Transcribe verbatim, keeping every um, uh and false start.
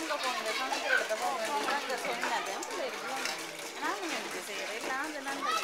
போங்க போங்க சமைக்கிற இடத்த போக வேண்டியதான் இங்கே சொன்னது நானும் எனக்கு செய்கிறேன் எல்லாம் அந்த நண்பர்கள்